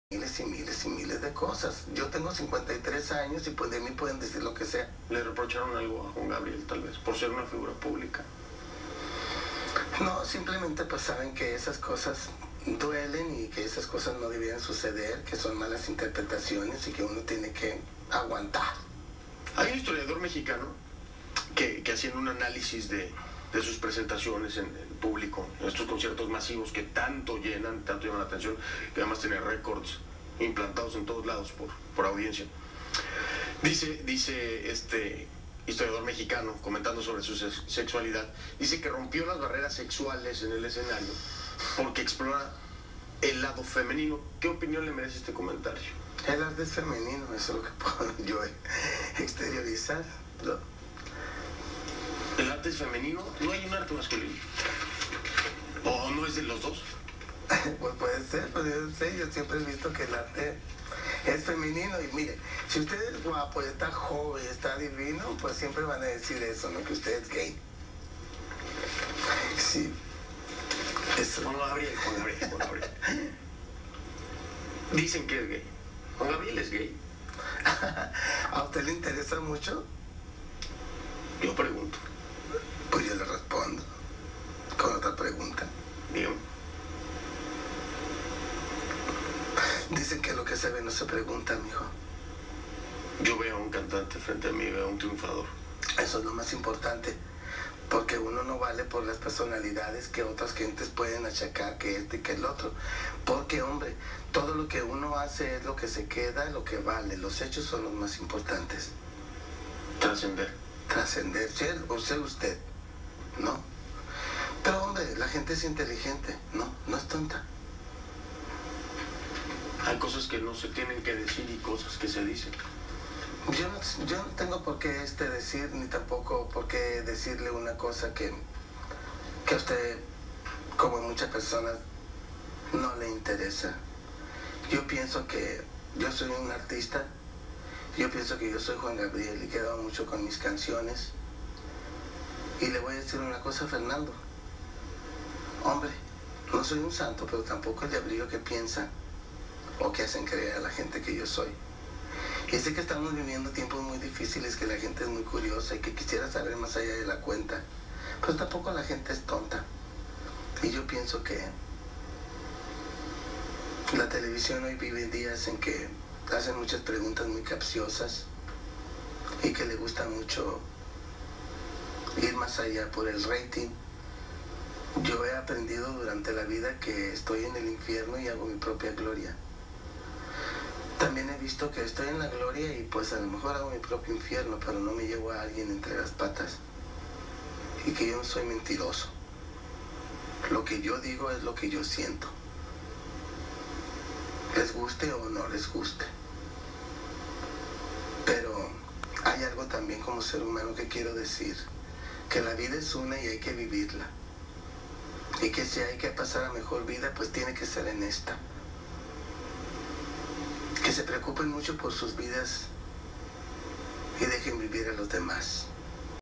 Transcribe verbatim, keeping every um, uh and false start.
miles y miles y miles de cosas. Yo tengo cincuenta y tres años y pues de mí pueden decir lo que sea. ¿Le reprocharon algo a Juan Gabriel, tal vez, por ser una figura pública? No, simplemente pues saben que esas cosas duelen y que esas cosas no debían suceder, que son malas interpretaciones y que uno tiene que aguantar. Hay un historiador mexicano que, que haciendo un análisis de, de sus presentaciones en, en público, en estos conciertos masivos que tanto llenan, tanto llaman la atención, que además tiene récords implantados en todos lados por, por audiencia. Dice, dice este historiador mexicano, comentando sobre su sexualidad, dice que rompió las barreras sexuales en el escenario porque explora el lado femenino. ¿Qué opinión le merece este comentario? El arte es femenino, eso es lo que puedo yo exteriorizar, ¿no? ¿El arte es femenino? ¿No hay un arte masculino? ¿O no es de los dos? Pues puede ser, pues yo sé, yo siempre he visto que el arte es femenino. Y mire, si usted es guapo, está joven, está divino, pues siempre van a decir eso, ¿no? Que usted es gay. Sí. Eso. Juan Gabriel, Juan Gabriel, Juan Gabriel. Dicen que es gay. Juan Gabriel es gay. ¿A usted le interesa mucho? Yo pregunto. Pues yo le respondo con otra pregunta. Dígame. Dicen que lo que se ve no se pregunta, mijo. Yo veo a un cantante frente a mí, veo a un triunfador. Eso es lo más importante, porque uno no vale por las personalidades que otras gentes pueden achacar que este y que el otro. Porque, hombre, todo lo que uno hace es lo que se queda, lo que vale. Los hechos son los más importantes. Trascender. Trascender, ser o ser usted, ¿no? Pero, hombre, la gente es inteligente, ¿no? No es tonta. Hay cosas que no se tienen que decir y cosas que se dicen. Yo no, yo no tengo por qué este decir, ni tampoco por qué decirle una cosa que, que a usted, como a muchas personas, no le interesa. Yo pienso que yo soy un artista, yo pienso que yo soy Juan Gabriel y he quedado mucho con mis canciones. Y le voy a decir una cosa a Fernando. Hombre, no soy un santo, pero tampoco el diablillo que piensa o que hacen creer a la gente que yo soy. Y sé que estamos viviendo tiempos muy difíciles, que la gente es muy curiosa y que quisiera saber más allá de la cuenta. Pero tampoco la gente es tonta. Y yo pienso que la televisión hoy vive días en que hacen muchas preguntas muy capciosas y que le gusta mucho ir más allá por el rating. Yo he aprendido durante la vida que estoy en el infierno y hago mi propia gloria. También he visto que estoy en la gloria y pues a lo mejor hago mi propio infierno, pero no me llevo a alguien entre las patas. Y que yo no soy mentiroso. Lo que yo digo es lo que yo siento. Les guste o no les guste. Pero hay algo también como ser humano que quiero decir. Que la vida es una y hay que vivirla. Y que si hay que pasar a mejor vida, pues tiene que ser en esta. Que se preocupen mucho por sus vidas y dejen vivir a los demás.